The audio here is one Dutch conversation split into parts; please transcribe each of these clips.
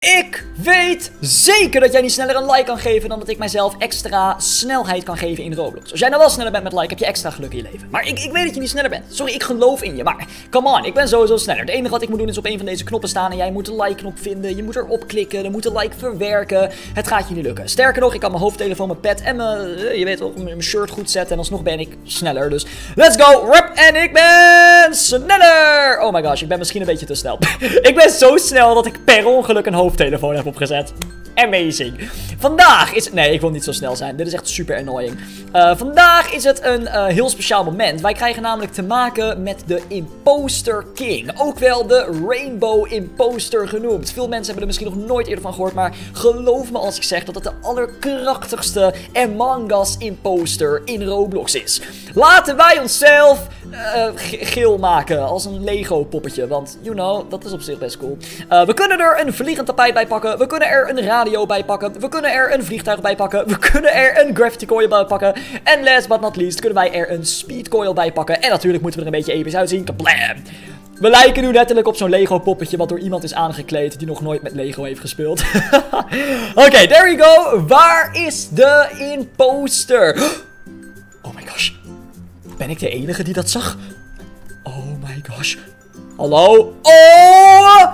Ik weet zeker dat jij niet sneller een like kan geven dan dat ik mijzelf extra snelheid kan geven in Roblox. Als jij nou wel sneller bent met like, heb je extra geluk in je leven. Maar ik weet dat je niet sneller bent. Sorry, ik geloof in je. Maar come on, ik ben sowieso sneller. Het enige wat ik moet doen is op een van deze knoppen staan en jij moet de like knop vinden. Je moet erop klikken, dan moet de like verwerken. Het gaat je niet lukken. Sterker nog, ik kan mijn hoofdtelefoon, mijn pet en mijn, je weet wel, mijn shirt goed zetten. En alsnog ben ik sneller. Dus let's go. Rup, en ik ben sneller. Oh my gosh, ik ben misschien een beetje te snel. Ik ben zo snel dat ik per ongeluk een hoofdtelefoon heb opgezet. Amazing. Vandaag is het... Nee, ik wil niet zo snel zijn. Dit is echt super annoying. Vandaag is het een heel speciaal moment. Wij krijgen namelijk te maken met de Imposter King. Ook wel de Rainbow Imposter genoemd. Veel mensen hebben er misschien nog nooit eerder van gehoord. Maar geloof me als ik zeg dat het de allerkrachtigste Among Us Imposter in Roblox is. Laten wij onszelf geel maken als een Lego poppetje. Want, you know, dat is op zich best cool. We kunnen er een vliegend tapijt bij pakken. We kunnen er een radio bij pakken. We kunnen er een vliegtuig bij pakken. We kunnen er een gravity coil bij pakken. En last but not least kunnen wij er een speed coil bij pakken. En natuurlijk moeten we er een beetje episch uitzien. Kablam! We lijken nu letterlijk op zo'n Lego poppetje wat door iemand is aangekleed die nog nooit met Lego heeft gespeeld. Oké, there we go. Waar is de imposter? Oh my gosh. Ben ik de enige die dat zag? Oh my gosh. Hallo? Oh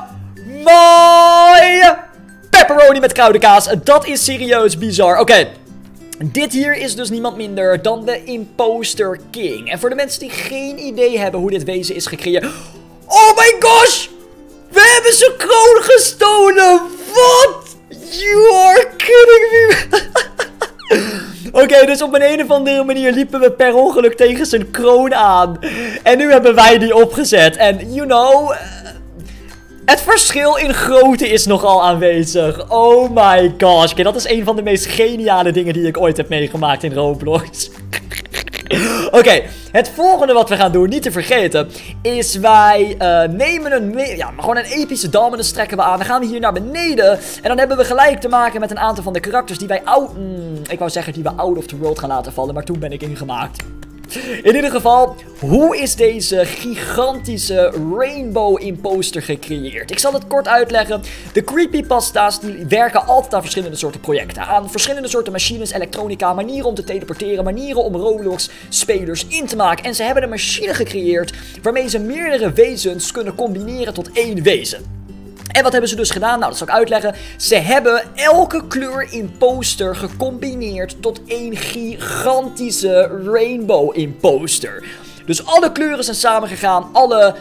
my... Pepperoni met kruidenkaas. Dat is serieus bizar. Oké. Dit hier is dus niemand minder dan de Imposter King. En voor de mensen die geen idee hebben hoe dit wezen is gecreëerd... Oh my gosh! We hebben zijn kroon gestolen! Wat? You are kidding me! Oké, dus op een of andere manier liepen we per ongeluk tegen zijn kroon aan. En nu hebben wij die opgezet. En you know... Het verschil in grootte is nogal aanwezig. Oh my gosh. Oké, dat is een van de meest geniale dingen die ik ooit heb meegemaakt in Roblox. Oké, het volgende wat we gaan doen, niet te vergeten, is wij nemen gewoon een epische dam en dan strekken we aan. Dan gaan we hier naar beneden en dan hebben we gelijk te maken met een aantal van de karakters die wij ik wou zeggen die we out of the world gaan laten vallen, maar toen ben ik ingemaakt. In ieder geval, hoe is deze gigantische Rainbow Imposter gecreëerd? Ik zal het kort uitleggen. De creepypasta's die werken altijd aan verschillende soorten projecten. Aan verschillende soorten machines, elektronica, manieren om te teleporteren, manieren om Roblox-spelers in te maken. En ze hebben een machine gecreëerd waarmee ze meerdere wezens kunnen combineren tot één wezen. En wat hebben ze dus gedaan? Nou, dat zal ik uitleggen. Ze hebben elke kleur imposter gecombineerd tot één gigantische Rainbow Imposter. Dus alle kleuren zijn samengegaan, alle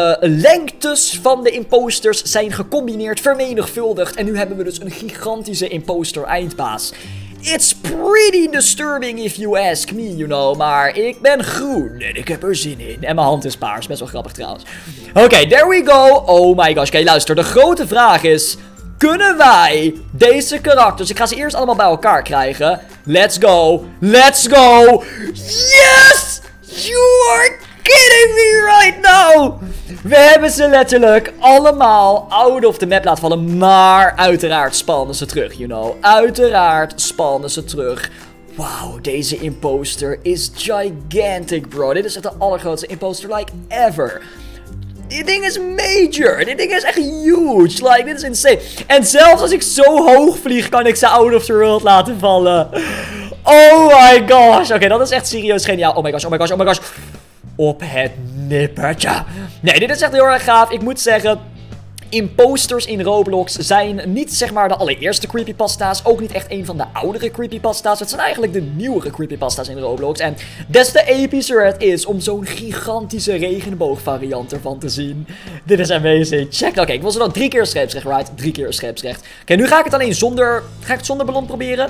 lengtes van de imposters zijn gecombineerd, vermenigvuldigd. En nu hebben we dus een gigantische imposter eindbaas. It's pretty disturbing if you ask me, you know. Maar ik ben groen en ik heb er zin in. En mijn hand is paars. Best wel grappig trouwens. Oké, there we go. Oh my gosh. Oké, luister. De grote vraag is... Kunnen wij deze karakters... Ik ga ze eerst allemaal bij elkaar krijgen. Let's go. Let's go. Yes! You are kidding me right now. We hebben ze letterlijk allemaal out of the map laten vallen. Maar uiteraard spannen ze terug, you know. Uiteraard spannen ze terug. Wauw, deze imposter is gigantic, bro. Dit is echt de allergrootste imposter like ever. Dit ding is major. Dit ding is echt huge. Like, dit is insane. En zelfs als ik zo hoog vlieg, kan ik ze out of the world laten vallen. Oh my gosh. Oké, dat is echt serieus geniaal. Oh my gosh, oh my gosh, oh my gosh. Op het nippertje. Nee, dit is echt heel erg gaaf. Ik moet zeggen, imposters in Roblox zijn niet zeg maar de allereerste creepypasta's. Ook niet echt een van de oudere creepypasta's. Het zijn eigenlijk de nieuwere creepypasta's in Roblox. En des te epischer het is om zo'n gigantische regenboogvariant ervan te zien. Dit is amazing. Check. Oké, ik wil ze dan 3 keer scheepsrecht, right? 3 keer scheepsrecht. Oké, nu ga ik het alleen zonder... Ga ik het zonder ballon proberen?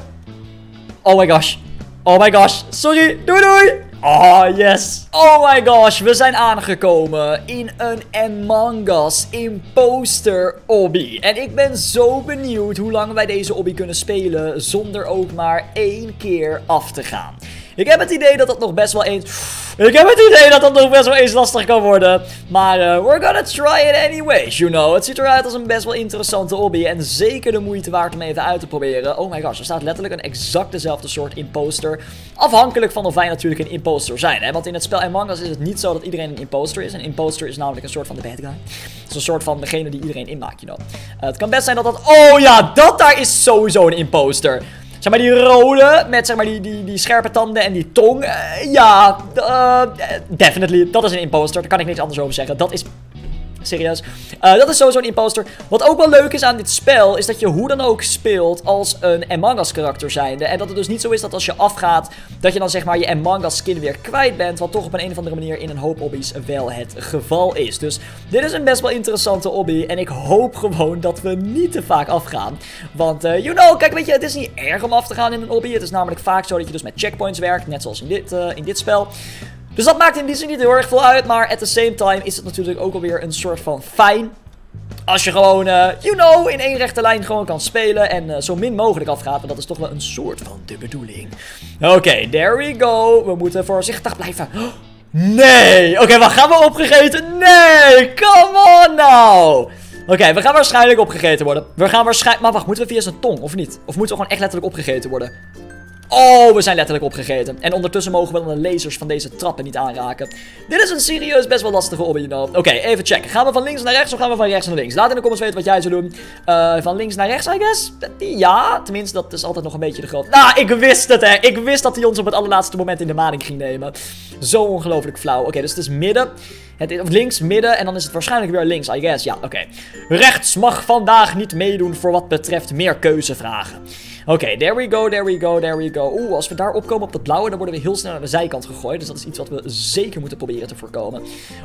Oh my gosh. Oh my gosh. Sorry. Doei doei. Oh, yes. Oh my gosh, we zijn aangekomen in een Among Us Imposter obby. En ik ben zo benieuwd hoe lang wij deze obby kunnen spelen zonder ook maar 1 keer af te gaan. Ik heb het idee dat dat nog best wel eens... lastig kan worden. Maar we're gonna try it anyways, you know. Het ziet eruit als een best wel interessante hobby. En zeker de moeite waard om even uit te proberen. Oh my gosh, er staat letterlijk een exact dezelfde soort imposter. Afhankelijk van of wij natuurlijk een imposter zijn, hè. Want in het spel Among Us is het niet zo dat iedereen een imposter is. Een imposter is namelijk een soort van de bad guy. Het is een soort van degene die iedereen inmaakt, you know. Het kan best zijn dat dat... Oh ja, dat daar is sowieso een imposter. Zeg maar die rode, met zeg maar die scherpe tanden en die tong. Ja, definitely. Dat is een imposter. Daar kan ik niks anders over zeggen. Dat is... Serieus. Dat is sowieso een imposter. Wat ook wel leuk is aan dit spel, is dat je hoe dan ook speelt als een Among Us karakter zijnde. En dat het dus niet zo is dat als je afgaat, dat je dan zeg maar je Among Us skin weer kwijt bent. Wat toch op een of andere manier in een hoop hobby's wel het geval is. Dus dit is een best wel interessante hobby. En ik hoop gewoon dat we niet te vaak afgaan. Want, you know, kijk, weet je, het is niet erg om af te gaan in een hobby. Het is namelijk vaak zo dat je dus met checkpoints werkt, net zoals in dit spel. Dus dat maakt in die zin niet heel erg veel uit, maar at the same time is het natuurlijk ook alweer een soort van fijn. Als je gewoon, you know, in één rechte lijn gewoon kan spelen en zo min mogelijk afgaat. Maar dat is toch wel een soort van de bedoeling. Oké, there we go. We moeten voorzichtig blijven. Nee! Oké, wat gaan we opgegeten? Nee! Come on nou! Oké, we gaan waarschijnlijk opgegeten worden. We gaan waarschijnlijk... Maar wacht, moeten we via zijn tong, of niet? Of moeten we gewoon echt letterlijk opgegeten worden? Oh, we zijn letterlijk opgegeten. En ondertussen mogen we dan de lasers van deze trappen niet aanraken. Dit is een serieus best wel lastige hobby, you know. Oké, even checken. Gaan we van links naar rechts of gaan we van rechts naar links? Laat in de comments weten wat jij zou doen. Van links naar rechts, I guess? Ja, tenminste, dat is altijd nog een beetje de groot. Nou, ik wist het, hè. Ik wist dat hij ons op het allerlaatste moment in de maling ging nemen. Zo ongelooflijk flauw. Oké, dus het is midden. Of links, midden. En dan is het waarschijnlijk weer links, I guess. Ja, oké. Rechts mag vandaag niet meedoen voor wat betreft meer keuzevragen. Oké, there we go, there we go, there we go. Oeh, als we daar opkomen op dat blauwe, dan worden we heel snel naar de zijkant gegooid. Dus dat is iets wat we zeker moeten proberen te voorkomen.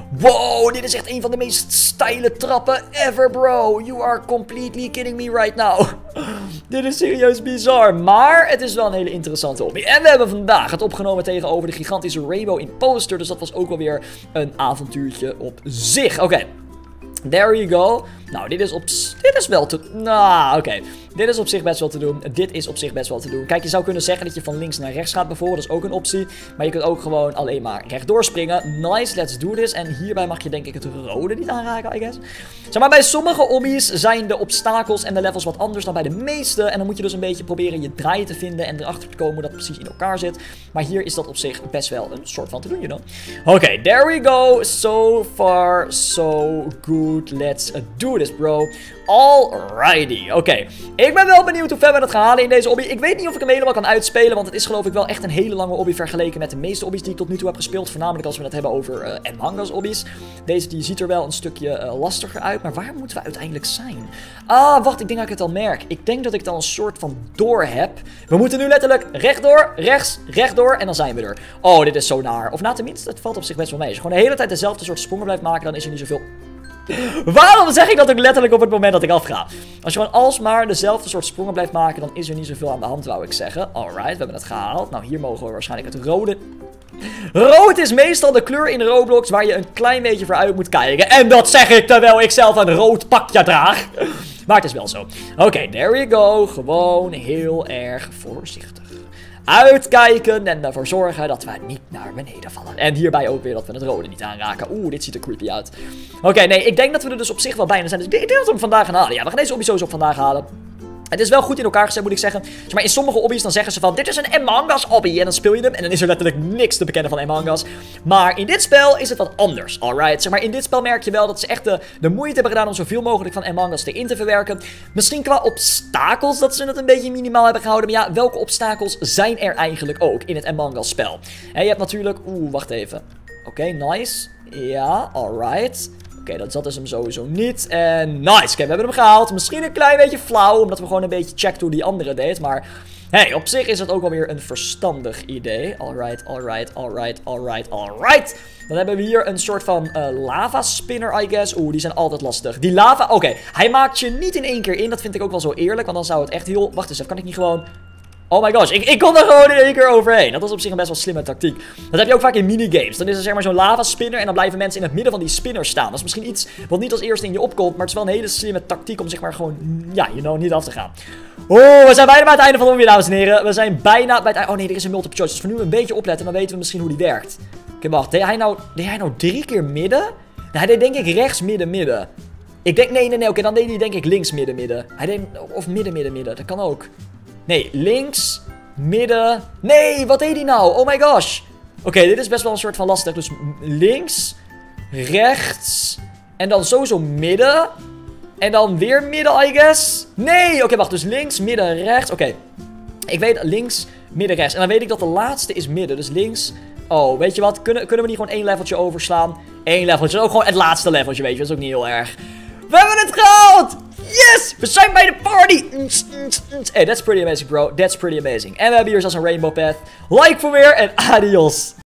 Wow, dit is echt een van de meest steile trappen ever, bro. You are completely kidding me right now. Dit is serieus bizar, maar het is wel een hele interessante hobby. En we hebben vandaag het opgenomen tegenover de gigantische Rainbow Imposter. Dus dat was ook wel weer een avontuurtje op zich. Oké. There you go. Nou, dit is wel te... Nou, oké. Dit is op zich best wel te doen. Dit is op zich best wel te doen. Kijk, je zou kunnen zeggen dat je van links naar rechts gaat bijvoorbeeld. Dat is ook een optie. Maar je kunt ook gewoon alleen maar rechtdoor springen. Nice, let's do this. En hierbij mag je denk ik het rode niet aanraken, I guess. Zeg maar, bij sommige hobby's zijn de obstakels en de levels wat anders dan bij de meeste. En dan moet je dus een beetje proberen je draai te vinden en erachter te komen hoe dat precies in elkaar zit. Maar hier is dat op zich best wel een soort van te doen, you know. Oké, there we go. So far, so good. Let's do this, bro. Alrighty, oké. Ik ben wel benieuwd hoe ver we dat gaan halen in deze hobby. Ik weet niet of ik hem helemaal kan uitspelen, want het is geloof ik wel echt een hele lange hobby vergeleken met de meeste hobby's die ik tot nu toe heb gespeeld. Voornamelijk als we het hebben over Among Us hobby's. Deze die ziet er wel een stukje lastiger uit, maar waar moeten we uiteindelijk zijn? Ah, wacht, ik denk dat ik het al merk. Ik denk dat ik het al een soort van door heb. We moeten nu letterlijk rechtdoor, rechts, rechtdoor en dan zijn we er. Oh, dit is zo naar. Of na tenminste, het valt op zich best wel mee. Als je gewoon de hele tijd dezelfde soort sprongen blijft maken, dan is er niet zoveel... Waarom zeg ik dat ook letterlijk op het moment dat ik afga? Als je gewoon alsmaar dezelfde soort sprongen blijft maken, dan is er niet zoveel aan de hand, wou ik zeggen. Alright, we hebben het gehaald. Nou, hier mogen we waarschijnlijk het rode... Rood is meestal de kleur in Roblox waar je een klein beetje voor uit moet kijken. En dat zeg ik terwijl ik zelf een rood pakje draag. Maar het is wel zo. Oké, there we go. Gewoon heel erg voorzichtig. Uitkijken en ervoor zorgen dat we niet naar beneden vallen. En hierbij ook weer dat we het rode niet aanraken. Oeh, dit ziet er creepy uit. Oké, nee, ik denk dat we er dus op zich wel bijna zijn. Dus ik denk dat we hem vandaag gaan halen. Ja, we gaan deze hobby sowieso op vandaag halen. Het is wel goed in elkaar gezet, moet ik zeggen. Maar in sommige hobby's dan zeggen ze van, dit is een Among Us hobby. En dan speel je hem en dan is er letterlijk niks te bekennen van Among Us. Maar in dit spel is het wat anders, alright. Zeg maar, in dit spel merk je wel dat ze echt de moeite hebben gedaan om zoveel mogelijk van Among Us erin te verwerken. Misschien qua obstakels dat ze het een beetje minimaal hebben gehouden. Maar ja, welke obstakels zijn er eigenlijk ook in het Among Us spel? En je hebt natuurlijk... Oeh, wacht even. Oké, nice. Ja, alright. Oké, dat is hem sowieso niet. En nice, kijk, we hebben hem gehaald. Misschien een klein beetje flauw, omdat we gewoon een beetje checkten hoe die andere deed. Maar hey, op zich is het ook alweer een verstandig idee. Alright, alright, alright, alright, alright. Dan hebben we hier een soort van lava spinner, I guess. Oeh, die zijn altijd lastig. Die lava, oké, hij maakt je niet in één keer in. Dat vind ik ook wel zo eerlijk, want dan zou het echt heel... Wacht eens even, kan ik niet gewoon... Oh my gosh, ik kom er gewoon in één keer overheen. Dat was op zich een best wel slimme tactiek. Dat heb je ook vaak in minigames. Dan is er zeg maar zo'n lava spinner en dan blijven mensen in het midden van die spinner staan. Dat is misschien iets wat niet als eerste in je opkomt, maar het is wel een hele slimme tactiek om zeg maar gewoon, ja, you know, niet af te gaan. Oh, we zijn bijna bij het einde van de ronde, dames en heren. We zijn bijna bij het einde. Oh nee, er is een multiple choice. Dus voor nu een beetje opletten, dan weten we misschien hoe die werkt. Oké, wacht. Deed hij nou 3 keer midden? Nee, hij deed denk ik rechts, midden, midden. Ik denk, nee. Oké, dan deed hij denk ik links, midden, midden. Hij deed, of midden, midden, midden. Dat kan ook. Nee, links, midden. Nee, wat deed hij nou? Oh my gosh. Oké, dit is best wel een soort van lastig. Dus links, rechts. En dan sowieso midden. En dan weer midden, I guess. Nee, oké, wacht. Dus links, midden, rechts. Oké. Ik weet links, midden, rechts. En dan weet ik dat de laatste is midden. Dus links. Oh, weet je wat? Kunnen we niet gewoon 1 leveltje overslaan? 1 leveltje. Ook gewoon het laatste leveltje, weet je. Dat is ook niet heel erg. We hebben het gehaald! Yes! We zijn bij de party! Hey, that's pretty amazing, bro. That's pretty amazing. En we hebben hier zelfs een rainbow path. Like voor meer en adios!